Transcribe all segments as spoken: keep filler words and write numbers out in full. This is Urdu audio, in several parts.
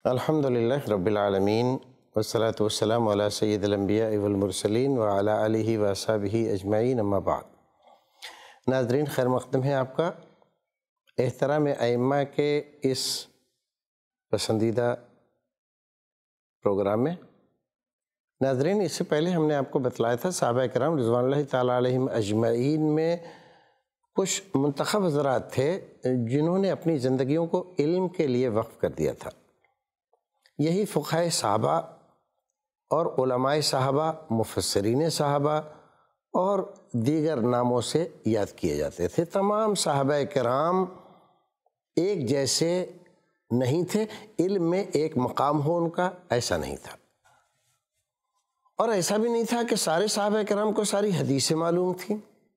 الحمدللہ رب العالمین والصلاة والسلام علی سید الانبیاء والمرسلین وعلی آلہ واصحابہ اجمعین اما بعد۔ ناظرین، خیر مقدم ہے آپ کا احترام ائمہ کے اس پسندیدہ پروگرام میں۔ ناظرین، اس سے پہلے ہم نے آپ کو بتلایا تھا صحابہ کرام رضوان اللہ تعالیٰ علیہم اجمعین میں کچھ منتخب حضرات تھے جنہوں نے اپنی زندگیوں کو علم کے لیے وقف کر دیا تھا۔ یہی فقہائے صحابہ اور علماء صحابہ، مفسرین صحابہ اور دیگر ناموں سے یاد کیے جاتے تھے۔ تمام صحابہ کرام ایک جیسے نہیں تھے، علم میں ایک مقام ہو ان کا، ایسا نہیں تھا۔ اور ایسا بھی نہیں تھا کہ سارے صحابہ کرام کو ساری حدیثیں معلوم تھیں۔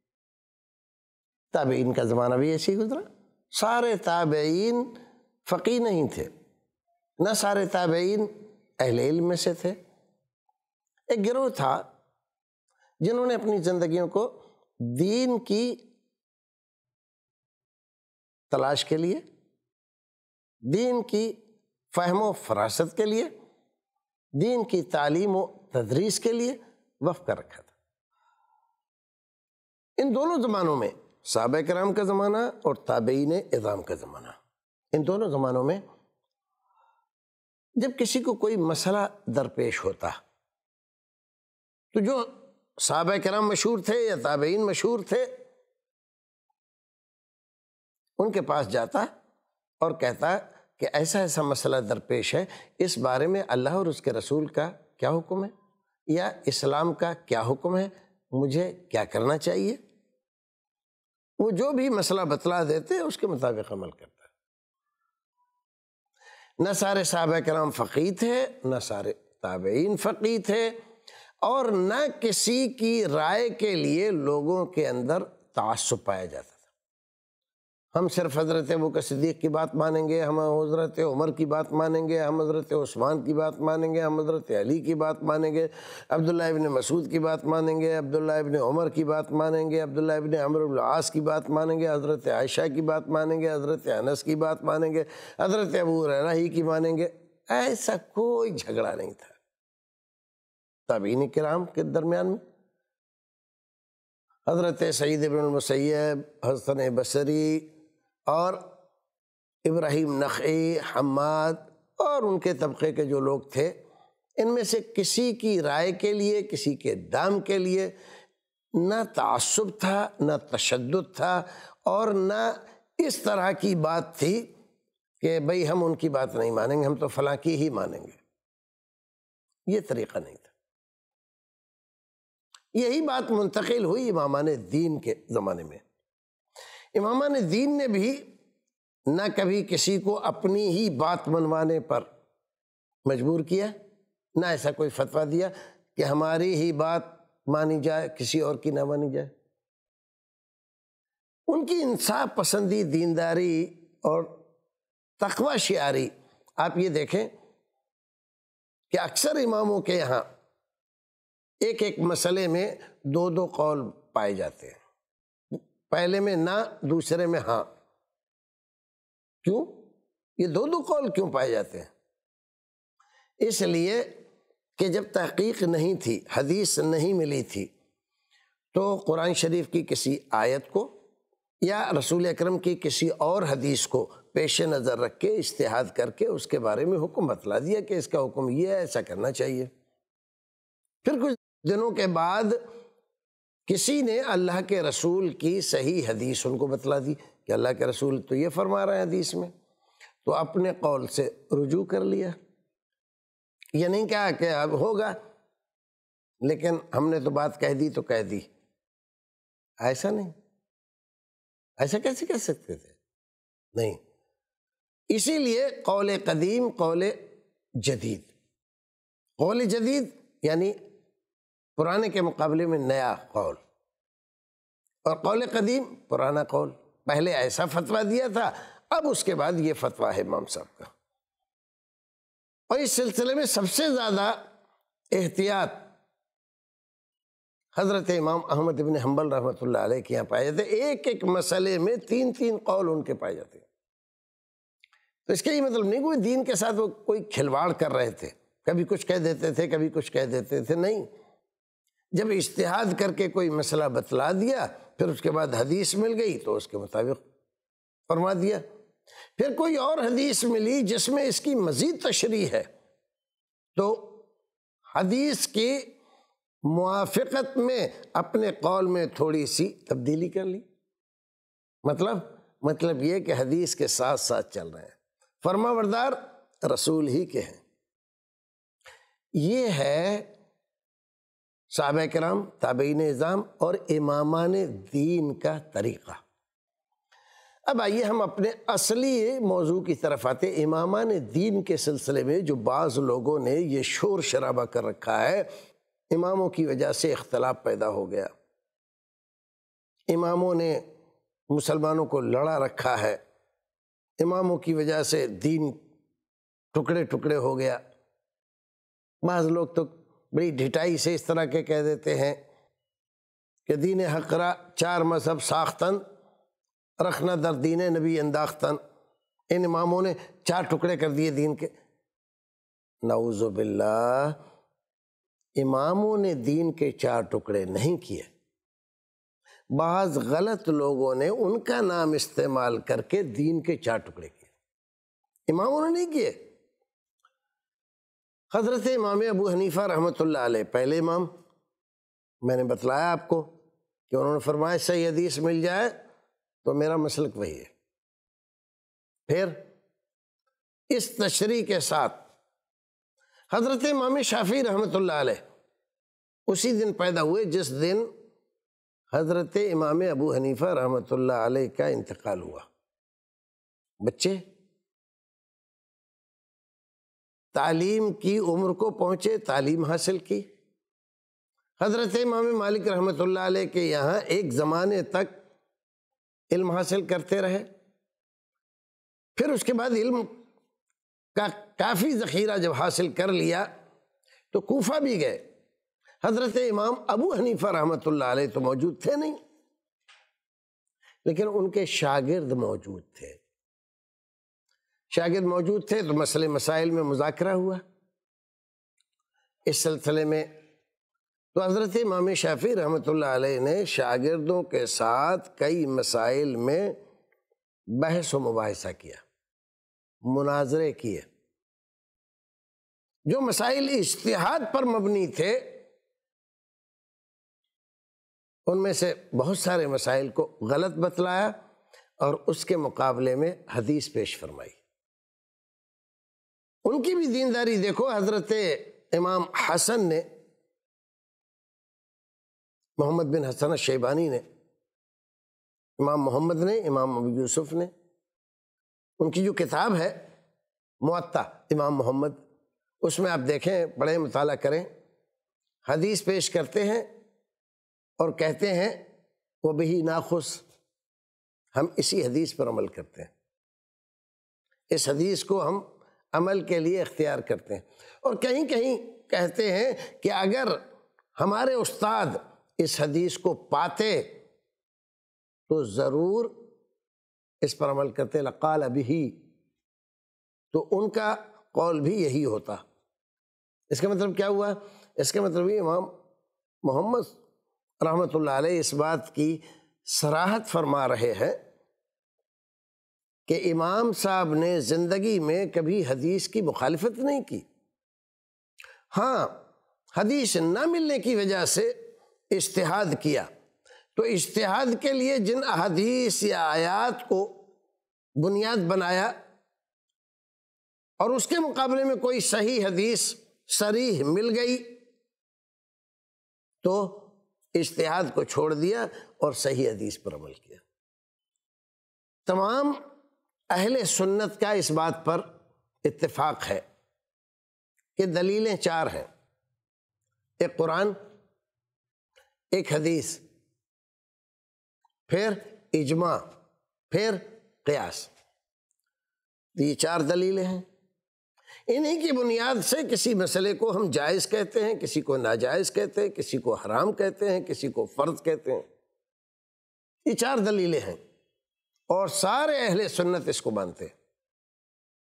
تابعین کا زمانہ بھی ایسے ہی گزرا، سارے تابعین فقیہ نہیں تھے، نہ سارے تابعین اہل علم میں سے تھے۔ ایک گروہ تھا جنہوں نے اپنی زندگیوں کو دین کی تلاش کے لیے، دین کی فہم و فراست کے لیے، دین کی تعلیم و تدریس کے لیے وقف کر رکھا تھا۔ ان دونوں زمانوں میں، صحابہ کرام کا زمانہ اور تابعین اعظام کا زمانہ، ان دونوں زمانوں میں جب کسی کو کوئی مسئلہ درپیش ہوتا تو جو صحابہ کرام مشہور تھے یا تابعین مشہور تھے ان کے پاس جاتا اور کہتا کہ ایسا ایسا مسئلہ درپیش ہے، اس بارے میں اللہ اور اس کے رسول کا کیا حکم ہے یا اسلام کا کیا حکم ہے، مجھے کیا کرنا چاہیے۔ وہ جو بھی مسئلہ بتلا دیتے اس کے مطابق عمل کرتا۔ نہ سارے صحابہ کرام فقیہ تھے، نہ سارے تابعین فقیہ تھے، اور نہ کسی کی رائے کے لیے لوگوں کے اندر تعصب پایا جاتا تھا۔ ہم صرف حضرت ابوبکر صدیق کی بات مانیں گے، ہم حضرت عمر کی بات مانیں گے، ہم حضرت عثمان کی بات مانیں گے، ہم حضرت علی کی بات مانیں گے، عبداللہ ابن مسعود کی بات مانیں گے، عبداللہ ابن عمر کی بات مانیں گے، عبداللہ ابن عمرو بن العاص کی بات مانیں گے، حضرت عائشہ کی بات مانیں گے، حضرت انس کی بات مانیں گے، حضرت ابو ہریرہ ہی کی مانیں گے۔ ایسا کوئی جھگڑا نہیں تھا تابعین کرام کے درمیان میں۔ حضرت سعید ابن المسیب، حسن بصری اور ابراہیم نخعی، حماد اور ان کے طبقے کے جو لوگ تھے، ان میں سے کسی کی رائے کے لیے، کسی کے دام کے لیے نہ تعصب تھا، نہ تشدد تھا، اور نہ اس طرح کی بات تھی کہ بھئی ہم ان کی بات نہیں مانیں گے، ہم تو فلاں کی ہی مانیں گے۔ یہ طریقہ نہیں تھا۔ یہی بات منتقل ہوئی امامان دین کے زمانے میں۔ امامان دین نے بھی نہ کبھی کسی کو اپنی ہی بات منوانے پر مجبور کیا، نہ ایسا کوئی فتویٰ دیا کہ ہماری ہی بات مانی جائے، کسی اور کی نہ مانی جائے۔ ان کی انصاف پسندی، دینداری اور تقوی شعاری، آپ یہ دیکھیں کہ اکثر اماموں کے یہاں ایک ایک مسئلے میں دو دو قول پائے جاتے ہیں، پہلے میں نہ، دوسرے میں ہاں۔ کیوں یہ دو دو قول کیوں پائے جاتے ہیں؟ اس لیے کہ جب تحقیق نہیں تھی، حدیث نہیں ملی تھی، تو قرآن شریف کی کسی آیت کو یا رسول اکرم کی کسی اور حدیث کو پیش نظر رکھ کے اجتہاد کر کے اس کے بارے میں حکم بتلا دیا کہ اس کا حکم یہ ہے، ایسا کرنا چاہیے۔ پھر کچھ دنوں کے بعد کسی نے اللہ کے رسول کی صحیح حدیث ان کو بتلا دی کہ اللہ کے رسول تو یہ فرما رہے ہیں حدیث میں، تو اپنے قول سے رجوع کر لیا۔ یہ نہیں کہا کہ اب ہوگا، لیکن ہم نے تو بات کہہ دی تو کہہ دی۔ ایسا نہیں، ایسا کیسے کہہ سکتے تھے؟ نہیں۔ اسی لیے قول قدیم، قول جدید، قول جدید یعنی پرانے کے مقابلے میں نیا قول، اور قول قدیم پرانا قول۔ پہلے ایسا فتویٰ دیا تھا، اب اس کے بعد یہ فتویٰ ہے امام صاحب کا۔ اور اس سلسلے میں سب سے زیادہ احتیاط حضرت امام احمد بن حنبل رحمۃ اللہ علیہ کے یہاں پائے جاتے ہیں۔ ایک ایک مسئلے میں تین تین قول ان کے پائے جاتے ہیں۔ تو اس کا یہ مطلب نہیں کوئی دین کے ساتھ وہ کوئی کھلواڑ کر رہے تھے، کبھی کچھ کہہ دیتے تھے کبھی کچھ کہہ دیتے تھے، نہیں، جب اجتہاد کر کے کوئی مسئلہ بتلا دیا پھر اس کے بعد حدیث مل گئی تو اس کے مطابق فرما دیا، پھر کوئی اور حدیث ملی جس میں اس کی مزید تشریح ہے تو حدیث کی موافقت میں اپنے قول میں تھوڑی سی تبدیلی کر لی۔ مطلب مطلب یہ کہ حدیث کے ساتھ ساتھ چل رہے ہیں، فرما بردار رسول ہی کے ہیں۔ یہ ہے صحابہ کرام، تابعین اعظام اور امامان دین کا طریقہ۔ اب آئیے ہم اپنے اصلی موضوع کی طرف آتے۔ امامان دین کے سلسلے میں جو بعض لوگوں نے یہ شور شرابہ کر رکھا ہے، اماموں کی وجہ سے اختلاف پیدا ہو گیا، اماموں نے مسلمانوں کو لڑا رکھا ہے، اماموں کی وجہ سے دین ٹکڑے ٹکڑے ہو گیا۔ بعض لوگ تو بڑی ڈھٹائی سے اس طرح کے کہہ دیتے ہیں کہ دین حق را چار مذہب ساختن، رکھنا در دین نبی انداختن۔ ان اماموں نے چار ٹکڑے کر دیے دین کے۔ نعوذ باللہ، اماموں نے دین کے چار ٹکڑے نہیں کیے، بعض غلط لوگوں نے ان کا نام استعمال کر کے دین کے چار ٹکڑے کیے، اماموں نے نہیں کیے۔ حضرت امام ابو حنیفہ رحمۃ اللہ علیہ پہلے امام، میں نے بتلایا آپ کو کہ انہوں نے فرمایا صحیح حدیث مل جائے تو میرا مسلک وہی ہے۔ پھر اس تشریح کے ساتھ حضرت امام شافعی رحمۃ اللہ علیہ اسی دن پیدا ہوئے جس دن حضرت امام ابو حنیفہ رحمۃ اللہ علیہ کا انتقال ہوا۔ بچے تعلیم کی عمر کو پہنچے، تعلیم حاصل کی۔ حضرت امام مالک رحمۃ اللہ علیہ کے یہاں ایک زمانے تک علم حاصل کرتے رہے، پھر اس کے بعد علم کا کافی ذخیرہ جب حاصل کر لیا تو کوفہ بھی گئے۔ حضرت امام ابو حنیفہ رحمۃ اللہ علیہ تو موجود تھے نہیں، لیکن ان کے شاگرد موجود تھے۔ شاگرد موجود تھے تو مسئلے مسائل میں مذاکرہ ہوا۔ اس سلسلے میں تو حضرت امام شافعی رحمۃ اللہ علیہ نے شاگردوں کے ساتھ کئی مسائل میں بحث و مباحثہ کیا، مناظرے کیے۔ جو مسائل اجتہاد پر مبنی تھے ان میں سے بہت سارے مسائل کو غلط بتلایا اور اس کے مقابلے میں حدیث پیش فرمائی۔ ان کی بھی دینداری دیکھو، حضرت امام حسن نے، محمد بن حسن الشیبانی نے، امام محمد نے، امام ابو یوسف نے، ان کی جو کتاب ہے موطا امام محمد، اس میں آپ دیکھیں، پڑھیں، مطالعہ کریں، حدیث پیش کرتے ہیں اور کہتے ہیں وہ بہی ناخذ، ہم اسی حدیث پر عمل کرتے ہیں، اس حدیث کو ہم عمل کے لیے اختیار کرتے ہیں۔ اور کہیں کہیں کہتے ہیں کہ اگر ہمارے استاد اس حدیث کو پاتے تو ضرور اس پر عمل کرتے، لقال بہ، تو ان کا قول بھی یہی ہوتا۔ اس کا مطلب کیا ہوا؟ اس کا مطلب یہ امام محمد رحمۃ اللہ علیہ اس بات کی صراحت فرما رہے ہیں کہ امام صاحب نے زندگی میں کبھی حدیث کی مخالفت نہیں کی۔ ہاں، حدیث نہ ملنے کی وجہ سے اجتہاد کیا، تو اجتہاد کے لیے جن احادیث یا آیات کو بنیاد بنایا اور اس کے مقابلے میں کوئی صحیح حدیث صریح مل گئی تو اجتہاد کو چھوڑ دیا اور صحیح حدیث پر عمل کیا۔ تمام اہل سنت کا اس بات پر اتفاق ہے کہ دلیلیں چار ہیں، ایک قرآن، ایک حدیث، پھر اجماع، پھر قیاس۔ یہ چار دلیلیں ہیں، انہی کی بنیاد سے کسی مسئلے کو ہم جائز کہتے ہیں، کسی کو ناجائز کہتے ہیں، کسی کو حرام کہتے ہیں، کسی کو فرض کہتے ہیں۔ یہ چار دلیلیں ہیں اور سارے اہل سنت اس کو مانتے ہیں۔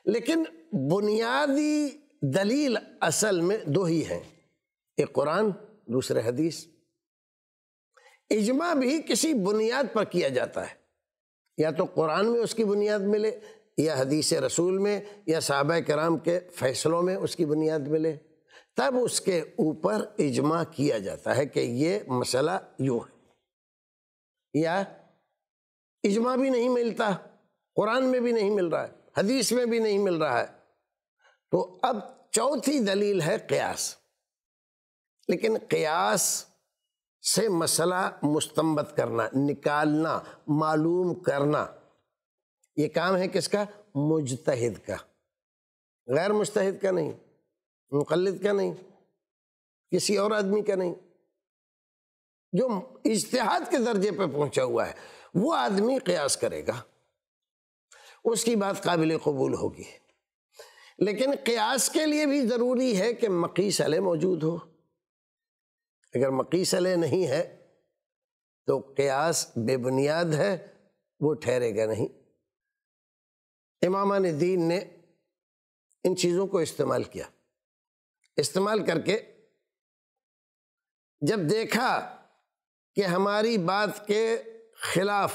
لیکن بنیادی دلیل اصل میں دو ہی ہیں، ایک قرآن، دوسرے حدیث۔ اجماع بھی کسی بنیاد پر کیا جاتا ہے، یا تو قرآن میں اس کی بنیاد ملے، یا حدیث رسول میں، یا صحابہ کرام کے فیصلوں میں اس کی بنیاد ملے، تب اس کے اوپر اجماع کیا جاتا ہے کہ یہ مسئلہ یوں ہے۔ یا اجماع بھی نہیں ملتا، قرآن میں بھی نہیں مل رہا ہے، حدیث میں بھی نہیں مل رہا ہے، تو اب چوتھی دلیل ہے قیاس۔ لیکن قیاس سے مسئلہ مستنبط کرنا، نکالنا، معلوم کرنا، یہ کام ہے کس کا؟ مجتہد کا، غیر مجتہد کا نہیں، مقلد کا نہیں، کسی اور آدمی کا نہیں۔ جو اجتہاد کے درجے پہ پہنچا ہوا ہے وہ آدمی قیاس کرے گا، اس کی بات قابل قبول ہوگی۔ لیکن قیاس کے لیے بھی ضروری ہے کہ مقیس علیہ موجود ہو۔ اگر مقیس علیہ نہیں ہے تو قیاس بے بنیاد ہے، وہ ٹھہرے گا نہیں۔ امامان دین نے ان چیزوں کو استعمال کیا، استعمال کر کے جب دیکھا کہ ہماری بات کے خلاف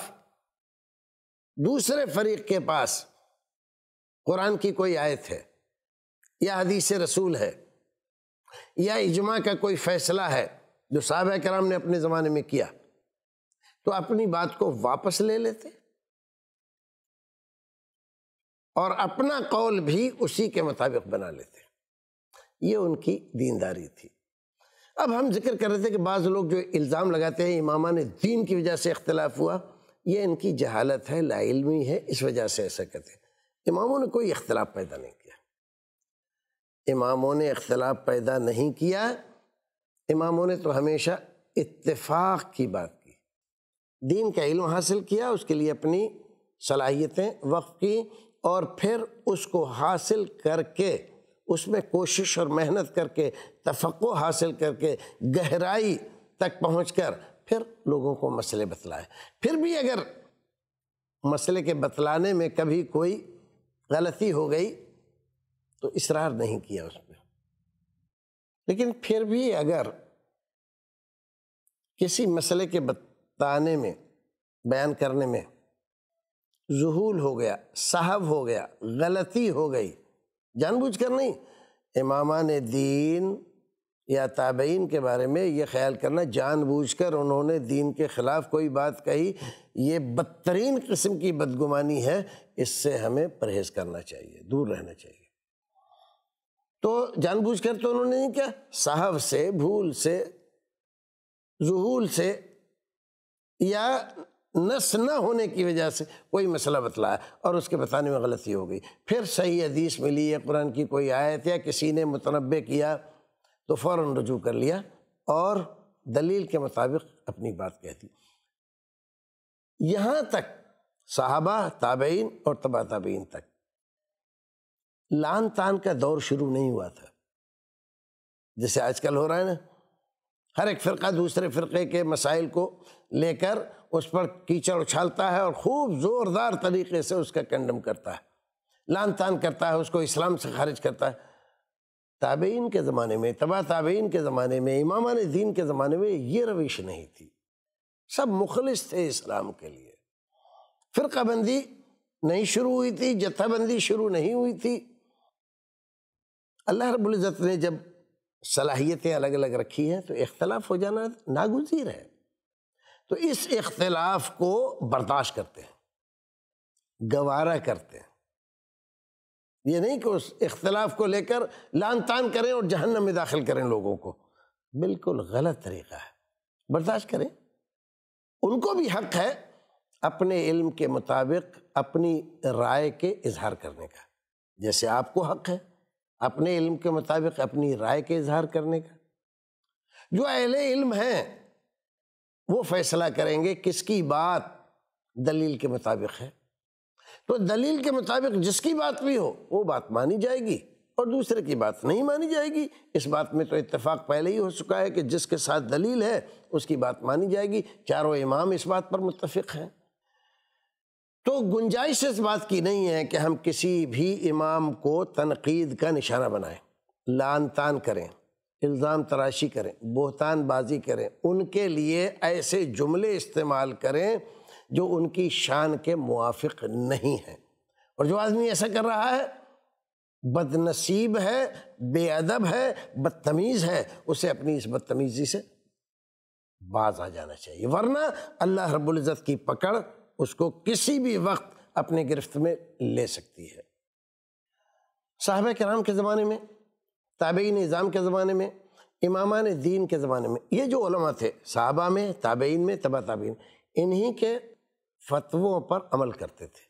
دوسرے فریق کے پاس قرآن کی کوئی آیت ہے، یا حدیث رسول ہے، یا اجماع کا کوئی فیصلہ ہے جو صحابہ کرام نے اپنے زمانے میں کیا، تو اپنی بات کو واپس لے لیتے اور اپنا قول بھی اسی کے مطابق بنا لیتے۔ یہ ان کی دینداری تھی۔ اب ہم ذکر کر رہے تھے کہ بعض لوگ جو الزام لگاتے ہیں امامان دین کی وجہ سے اختلاف ہوا، یہ ان کی جہالت ہے، لا علمی ہے، اس وجہ سے ایسا کہتے ہیں۔ اماموں نے کوئی اختلاف پیدا نہیں کیا، اماموں نے اختلاف پیدا نہیں کیا، اماموں نے تو ہمیشہ اتفاق کی بات کی، دین کا علم حاصل کیا، اس کے لیے اپنی صلاحیتیں وقف کی، اور پھر اس کو حاصل کر کے اس میں کوشش اور محنت کر کے تفقہ حاصل کر کے گہرائی تک پہنچ کر پھر لوگوں کو مسئلے بتلائے۔ پھر بھی اگر مسئلے کے بتلانے میں کبھی کوئی غلطی ہو گئی تو اصرار نہیں کیا اس پہ، لیکن پھر بھی اگر کسی مسئلے کے بتانے میں، بیان کرنے میں ذہول ہو گیا، سہو ہو گیا، غلطی ہو گئی، جان بوجھ کر نہیں، امامان دین یا تابعین کے بارے میں یہ خیال کرنا جان بوجھ کر انہوں نے دین کے خلاف کوئی بات کہی، یہ بدترین قسم کی بدگمانی ہے، اس سے ہمیں پرہیز کرنا چاہیے، دور رہنا چاہیے۔ تو جان بوجھ کر تو انہوں نے نہیں کیا، سہو سے، بھول سے، ذہول سے، یا نس نہ ہونے کی وجہ سے کوئی مسئلہ بتلایا اور اس کے بتانے میں غلطی ہو گئی، پھر صحیح حدیث ملی یا قرآن کی کوئی آیت یا کسی نے متنبع کیا تو فوراً رجوع کر لیا اور دلیل کے مطابق اپنی بات کہتی۔ یہاں تک صحابہ، تابعین اور تبع تابعین تک لان تان کا دور شروع نہیں ہوا تھا جیسے آج کل ہو رہا ہے نا، ہر ایک فرقہ دوسرے فرقے کے مسائل کو لے کر اس پر کیچڑ اچھالتا ہے اور خوب زوردار طریقے سے اس کا کنڈم کرتا ہے، لان تان کرتا ہے، اس کو اسلام سے خارج کرتا ہے۔ تابعین کے زمانے میں، تبع تابعین کے زمانے میں، امامان دین کے زمانے میں یہ روش نہیں تھی، سب مخلص تھے اسلام کے لیے، فرقہ بندی نہیں شروع ہوئی تھی، جتھہ بندی شروع نہیں ہوئی تھی۔ اللہ رب العزت نے جب صلاحیتیں الگ الگ رکھی ہیں تو اختلاف ہو جانا ناگزیر ہے، تو اس اختلاف کو برداشت کرتے ہیں، گوارا کرتے ہیں، یہ نہیں کہ اس اختلاف کو لے کر لان تان کریں اور جہنم میں داخل کریں لوگوں کو، بالکل غلط طریقہ ہے، برداشت کریں۔ ان کو بھی حق ہے اپنے علم کے مطابق اپنی رائے کے اظہار کرنے کا، جیسے آپ کو حق ہے اپنے علم کے مطابق اپنی رائے کے اظہار کرنے کا۔ جو اہل علم ہیں وہ فیصلہ کریں گے کس کی بات دلیل کے مطابق ہے، تو دلیل کے مطابق جس کی بات بھی ہو وہ بات مانی جائے گی اور دوسرے کی بات نہیں مانی جائے گی۔ اس بات میں تو اتفاق پہلے ہی ہو چکا ہے کہ جس کے ساتھ دلیل ہے اس کی بات مانی جائے گی، چاروں امام اس بات پر متفق ہیں۔ تو گنجائش اس بات کی نہیں ہے کہ ہم کسی بھی امام کو تنقید کا نشانہ بنائیں، لعن طعن کریں، الزام تراشی کریں، بہتان بازی کریں، ان کے لیے ایسے جملے استعمال کریں جو ان کی شان کے موافق نہیں ہیں۔ اور جو آدمی ایسا کر رہا ہے بد نصیب ہے، بے ادب ہے، بدتمیز ہے، اسے اپنی اس بدتمیزی سے باز آ جانا چاہیے، ورنہ اللہ رب العزت کی پکڑ اس کو کسی بھی وقت اپنے گرفت میں لے سکتی ہے۔ صحابہ کرام کے زمانے میں، تابعین نظام کے زمانے میں، امامان دین کے زمانے میں، یہ جو علماء تھے صحابہ میں، تابعین میں، تبع تابعین، انہی کے فتووں پر عمل کرتے تھے،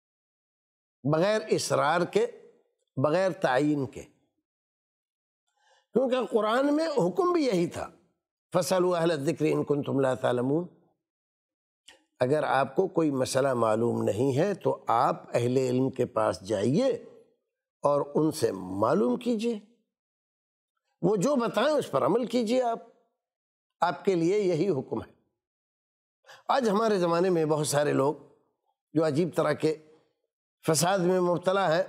بغیر اصرار کے، بغیر تعین کے، کیونکہ قرآن میں حکم بھی یہی تھا، فَاسْأَلُوا أَهْلَ الذِّكْرِ إِن كُنتُمْ لَا تَعْلَمُونَ۔ اگر آپ کو کوئی مسئلہ معلوم نہیں ہے تو آپ اہل علم کے پاس جائیے اور ان سے معلوم کیجئے، وہ جو بتائیں اس پر عمل کیجئے، آپ آپ کے لیے یہی حکم ہے۔ آج ہمارے زمانے میں بہت سارے لوگ جو عجیب طرح کے فساد میں مبتلا ہیں،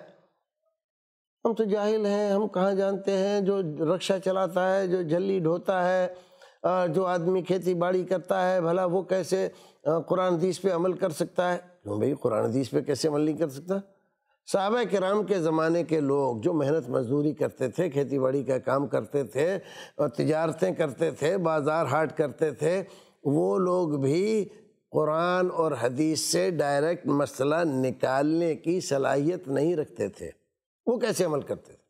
ہم تو جاہل ہیں، ہم کہاں جانتے ہیں، جو رکشہ چلاتا ہے، جو جھلی ڈھوتا ہے، جو آدمی کھیتی باڑی کرتا ہے، بھلا وہ کیسے قرآن حدیث پہ عمل کر سکتا ہے؟ کیوں بھئی، قرآن حدیث پہ کیسے عمل نہیں کر سکتا؟ صحابہ کرام کے زمانے کے لوگ جو محنت مزدوری کرتے تھے، کھیتی باڑی کا کام کرتے تھے، اور تجارتیں کرتے تھے، بازار ہاٹ کرتے تھے، وہ لوگ بھی قرآن اور حدیث سے ڈائریکٹ مسئلہ نکالنے کی صلاحیت نہیں رکھتے تھے۔ وہ کیسے عمل کرتے تھے؟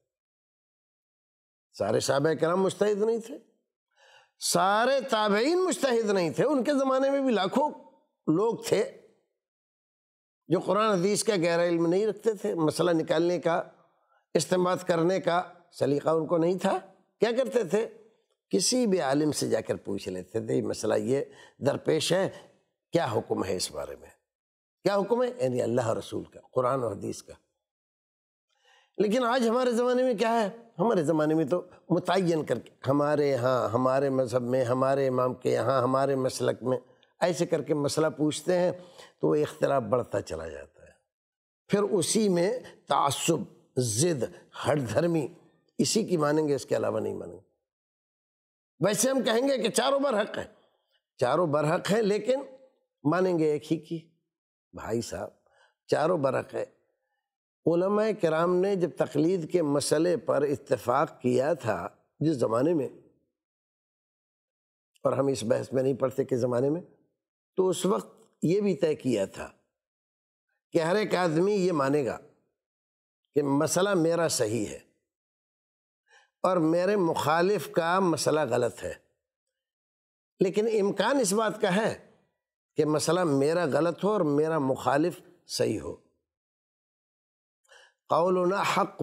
سارے صحابہ کرام مجتہد نہیں تھے، سارے تابعین مجتہد نہیں تھے، ان کے زمانے میں بھی لاکھوں لوگ تھے جو قرآن حدیث کا گہرا علم نہیں رکھتے تھے، مسئلہ نکالنے کا، استنباط کرنے کا سلیقہ ان کو نہیں تھا۔ کیا کرتے تھے؟ کسی بھی عالم سے جا کر پوچھ لیتے تھے، مسئلہ یہ درپیش ہے، کیا حکم ہے اس بارے میں؟ کیا حکم ہے؟ یعنی اللہ رسول کا، قرآن اور حدیث کا۔ لیکن آج ہمارے زمانے میں کیا ہے؟ ہمارے زمانے میں تو متعین کر کے، ہمارے ہاں، ہمارے مذہب میں، ہمارے امام کے یہاں، ہمارے مسلک میں، ایسے کر کے مسئلہ پوچھتے ہیں تو وہ اختلاف بڑھتا چلا جاتا ہے۔ پھر اسی میں تعصب، ضد، ہٹ دھرمی، اسی کی مانیں گے، اس کے علاوہ نہیں مانیں گے۔ ویسے ہم کہیں گے کہ چاروں برحق ہیں، چاروں برحق ہیں، لیکن مانیں گے ایک ہی کی۔ بھائی صاحب، چاروں برحق ہے۔ علماء کرام نے جب تقلید کے مسئلے پر اتفاق کیا تھا جس زمانے میں، اور ہم اس بحث میں نہیں پڑھتے کہ زمانے میں، تو اس وقت یہ بھی طے کیا تھا کہ ہر ایک آدمی یہ مانے گا کہ مسئلہ میرا صحیح ہے اور میرے مخالف کا مسئلہ غلط ہے، لیکن امکان اس بات کا ہے کہ مسئلہ میرا غلط ہو اور میرا مخالف صحیح ہو۔ قولنا حق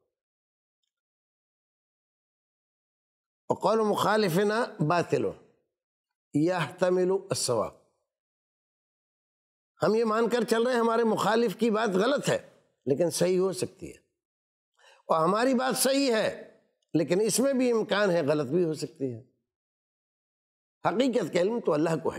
وقول مخالفنا باطل یحتمل الصواب۔ ہم یہ مان کر چل رہے ہیں ہمارے مخالف کی بات غلط ہے لیکن صحیح ہو سکتی ہے، اور ہماری بات صحیح ہے لیکن اس میں بھی امکان ہے غلط بھی ہو سکتی ہے۔ حقیقت کا علم تو اللہ کو ہے،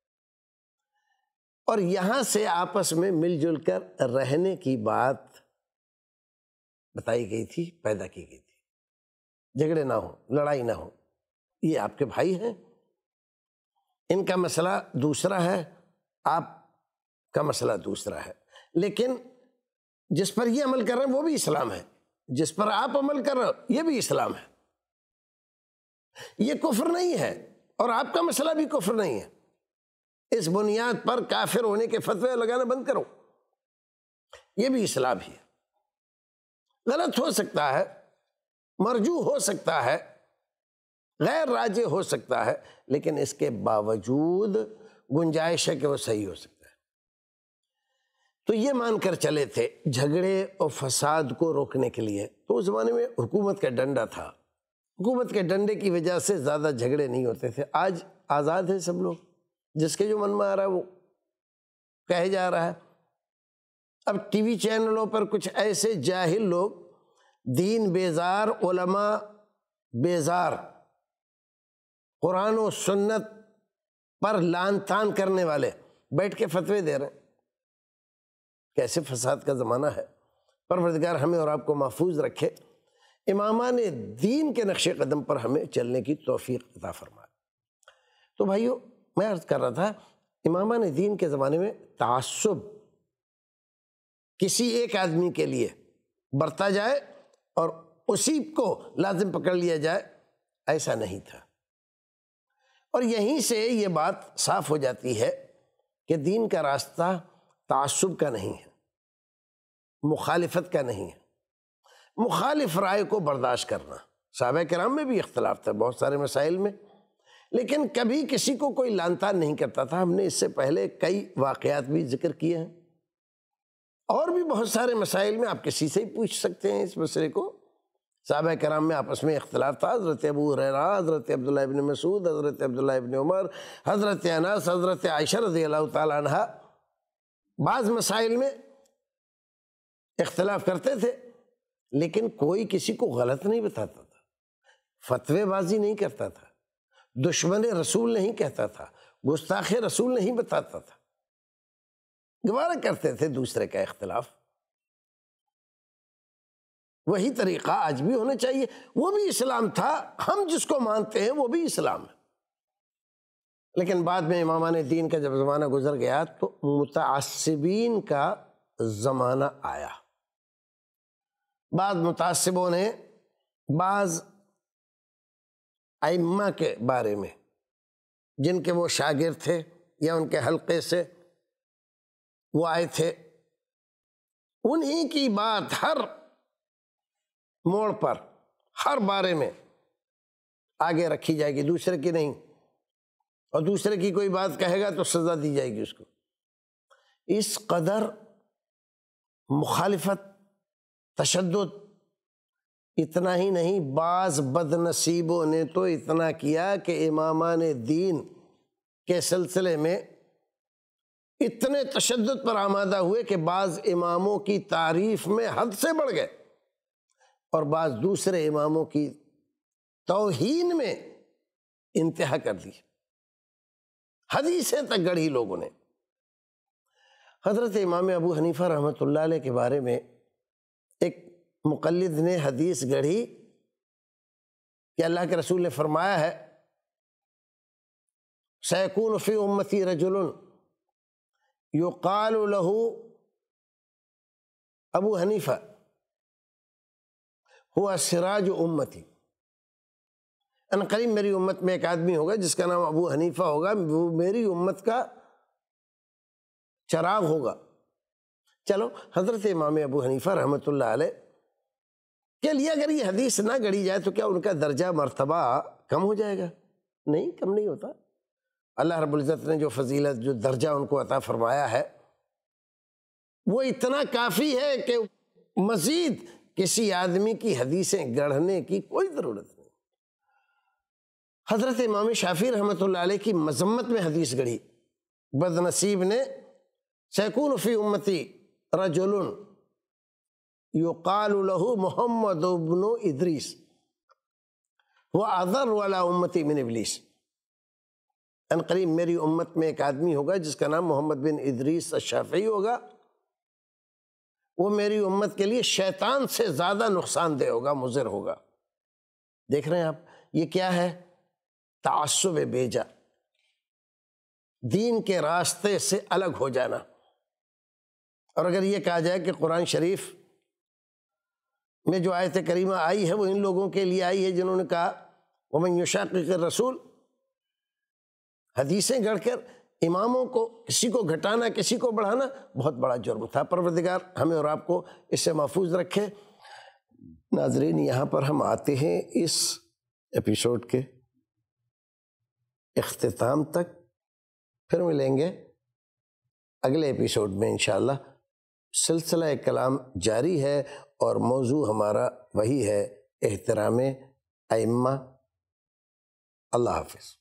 اور یہاں سے آپس میں مل جل کر رہنے کی بات بتائی گئی تھی، پیدا کی گئی تھی، جھگڑے نہ ہوں، لڑائی نہ ہو۔ یہ آپ کے بھائی ہیں، ان کا مسئلہ دوسرا ہے، آپ کا مسئلہ دوسرا ہے، لیکن جس پر یہ عمل کر رہے ہیں وہ بھی اسلام ہے، جس پر آپ عمل کر رہے ہو یہ بھی اسلام ہے۔ یہ کفر نہیں ہے اور آپ کا مسئلہ بھی کفر نہیں ہے۔ اس بنیاد پر کافر ہونے کے فتوے لگانا بند کرو، یہ بھی اسلام ہی ہے۔ غلط ہو سکتا ہے، مرجو ہو سکتا ہے، غیر راجح ہو سکتا ہے، لیکن اس کے باوجود گنجائش ہے کہ وہ صحیح ہو سکتا ہے۔ تو یہ مان کر چلے تھے جھگڑے اور فساد کو روکنے کے لیے۔ تو اس زمانے میں حکومت کا ڈنڈا تھا، حکومت کے ڈنڈے کی وجہ سے زیادہ جھگڑے نہیں ہوتے تھے۔ آج آزاد ہے سب لوگ، جس کے جو من میں آ رہا ہے وہ کہے جا رہا ہے۔ اب ٹی وی چینلوں پر کچھ ایسے جاہل لوگ، دین بیزار، علماء بیزار، قرآن و سنت پر لعن طعن کرنے والے بیٹھ کے فتوے دے رہے ہیں۔ کیسے فساد کا زمانہ ہے۔ پروردگار ہمیں اور آپ کو محفوظ رکھے، امامان دین کے نقش قدم پر ہمیں چلنے کی توفیق عطا فرمائے۔ تو بھائیو، میں عرض کر رہا تھا، امامان دین کے زمانے میں تعصب کسی ایک آدمی کے لیے برتا جائے اور اسی کو لازم پکڑ لیا جائے، ایسا نہیں تھا۔ اور یہیں سے یہ بات صاف ہو جاتی ہے کہ دین کا راستہ تعصب کا نہیں ہے، مخالفت کا نہیں ہے۔ مخالف رائے کو برداشت کرنا، صحابہ کرام میں بھی اختلاف تھا بہت سارے مسائل میں، لیکن کبھی کسی کو کوئی لان تان نہیں کرتا تھا۔ ہم نے اس سے پہلے کئی واقعات بھی ذکر کیے ہیں، اور بھی بہت سارے مسائل میں آپ کسی سے ہی پوچھ سکتے ہیں اس مسئلے کو۔ صحابہ کرام میں آپس میں اختلاف تھا، حضرت ابو ہریرہ، حضرت عبداللہ ابن مسعود، حضرت عبداللہ ابن عمر، حضرت انس، حضرت عائشہ رضی اللہ تعالی عنہ بعض مسائل میں اختلاف کرتے تھے، لیکن کوئی کسی کو غلط نہیں بتاتا تھا، فتوے بازی نہیں کرتا تھا، دشمن رسول نہیں کہتا تھا، گستاخ رسول نہیں بتاتا تھا، گوارا کرتے تھے دوسرے کا اختلاف۔ وہی طریقہ آج بھی ہونا چاہیے، وہ بھی اسلام تھا، ہم جس کو مانتے ہیں وہ بھی اسلام ہے۔ لیکن بعد میں امامان دین کا جب زمانہ گزر گیا تو متعصبین کا زمانہ آیا۔ بعض متعصبوں نے بعض ائمہ کے بارے میں، جن کے وہ شاگرد تھے یا ان کے حلقے سے وہ آئے تھے، انہی کی بات ہر موڑ پر، ہر بارے میں آگے رکھی جائے گی، دوسرے کی نہیں، اور دوسرے کی کوئی بات کہے گا تو سزا دی جائے گی اس کو۔ اس قدر مخالفت، تشدد، اتنا ہی نہیں، بعض بد نصیبوں نے تو اتنا کیا کہ امامان دین کے سلسلے میں اتنے تشدد پر آمادہ ہوئے کہ بعض اماموں کی تعریف میں حد سے بڑھ گئے، اور بعض دوسرے اماموں کی توہین میں انتہا کر دی، حدیثیں تک گڑھی لوگوں نے۔ حضرت امام ابو حنیفہ رحمۃ اللہ علیہ کے بارے میں ایک مقلد نے حدیث گڑھی کہ اللہ کے رسول نے فرمایا ہے، سیکون فی امتی رجل یقال لہ ابو حنیفہ ہوا سراج امتی، ان قریب میری امت میں ایک آدمی ہوگا جس کا نام ابو حنیفہ ہوگا، وہ میری امت کا چراغ ہوگا۔ چلو، حضرت امام ابو حنیفہ رحمۃ اللہ علیہ کے لیے اگر یہ حدیث نہ گڑھی جائے تو کیا ان کا درجہ مرتبہ کم ہو جائے گا؟ نہیں، کم نہیں ہوتا۔ اللہ رب العزت نے جو فضیلت، جو درجہ ان کو عطا فرمایا ہے، وہ اتنا کافی ہے کہ مزید کسی آدمی کی حدیثیں گڑھنے کی کوئی ضرورت نہیں۔ حضرت امام شافعی رحمۃ اللہ علیہ کی مذمت میں حدیث گڑھی، بد نصیب نے، سیکون فی امتی رجل یقال لہ محمد ابن ادریس وہ اضر والا امتی من ابلیس، ان قریب میری امت میں ایک آدمی ہوگا جس کا نام محمد بن ادریس الشافعی ہوگا، وہ میری امت کے لیے شیطان سے زیادہ نقصان دہ ہوگا، مضر ہوگا۔ دیکھ رہے ہیں آپ، یہ کیا ہے؟ تعصب بیجا، دین کے راستے سے الگ ہو جانا۔ اور اگر یہ کہا جائے کہ قرآن شریف میں جو آیت کریمہ آئی ہے وہ ان لوگوں کے لیے آئی ہے جنہوں نے کہا وَمَن يُشَاقِقِ الرَّسُولَ، حدیثیں گڑھ کر اماموں کو، کسی کو گھٹانا، کسی کو بڑھانا بہت بڑا جرم تھا۔ پروردگار ہمیں اور آپ کو اس سے محفوظ رکھے۔ ناظرین، یہاں پر ہم آتے ہیں اس ایپیسوڈ کے اختتام تک، پھر ملیں گے اگلے ایپیسوڈ میں انشاءاللہ۔ سلسلہ کلام جاری ہے اور موضوع ہمارا وہی ہے، احترام ائمہ۔ اللہ حافظ۔